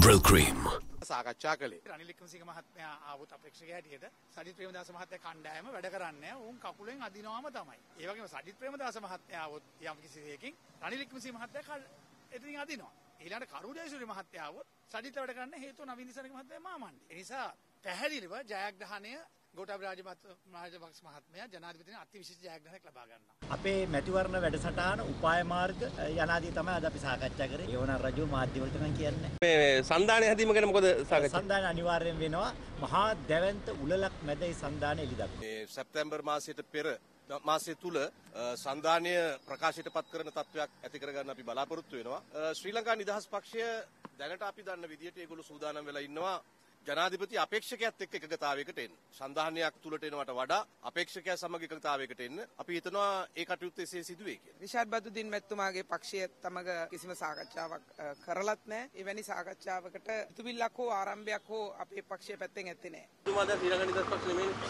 General Cream. සාකච්ඡා කළේ. රනිල් වික්‍රමසිංහ මහත්මයා ආවොත් අපේක්ෂක හැටියට සජිත් ප්‍රේමදාස මහත්තයා කණ්ඩායම වැඩ කරන්නේ උන් කකුලෙන් අදිනවම තමයි. ඒ වගේම සජිත් ප්‍රේමදාස මහත්තයා ආවොත් යම් කිසි දෙයකින් රනිල් වික්‍රමසිංහ මහත්තයා එතනින් අදිනවා. ඊළඟට කරු ජයසූරිය මහත්තයා ආවොත් සජිත් වැඩ කරන්න හේතුව නවීන් දිසාරක මහත්තයා මාමණ්ඩි. ඒ නිසා පැහැදිලිව ජයග්‍රහණය ගෝඨාභය රාජපක්ෂ මහත්මයා ජනාධිපතිතුමා අතිවිශේෂ ජයග්‍රහණයක් ලබා ගන්නවා. අපේ මැතිවරණ වැඩසටහන උපාය මාර්ග යනාදී තමයි අද අපි සාකච්ඡා කරේ. ඒවන රජු මාධ්‍ය වලට නම් කියන්නේ. මේ සංධානය හැදීම ගැන මොකද සාකච්ඡා? සංධානය අනිවාර්යෙන් වෙනවා. මහා දැවැන්ත උළලක් මැද ඒ සංධානය එළිදක්වනවා. මේ සැප්තැම්බර් මාසයට පෙර මාසය තුල සංධානය ප්‍රකාශයට පත් කරන තත්වයක් ඇති කරගන්න අපි බලාපොරොත්තු වෙනවා. ශ්‍රී ලංකා නිදහස් පක්ෂය දැනට අපි දන්න විදිහට ඒගොල්ලෝ සූදානම් වෙලා ඉන්නවා. ජනාධිපති අපේක්ෂකයාත් එක්ක එකගතාවයකට එන්න. සංධානයක් තුලට එනවට වඩා අපේක්ෂකයා සමග එකගතාවයකට එන්න. අපි හිතනවා ඒ කටයුත්ත එසේ සිදුවේ කියලා. රිෂාඩ් බදුදීන් මැතිතුමාගේ පක්ෂය තමග කිසිම සාකච්ඡාවක් කරලත් නැහැ. එවැනි සාකච්ඡාවකට ඉතුවිල්ලක් හෝ ආරම්භයක් හෝ අපේ පක්ෂය පැත්තෙන් ඇත්තේ නැහැ. තුමා දැන් ශ්‍රී ලංකා නිදහස් පක්ෂ නෙමෙයිනේ.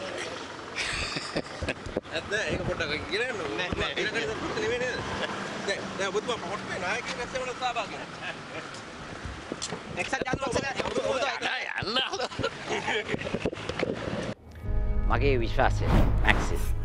ඇත්ත ඒක පොඩ්ඩක් කියන්න. නෑ ශ්‍රී ලංකා නිදහස් පක්ෂ නෙමෙයි නේද? දැන් ඔබතුමා පොට්ටේ නායකයෙක් නැත්නම් වල සහභාගී වෙනවා. එක්සත් ජාතික මගේ විශ්වාසය මැක්සිස්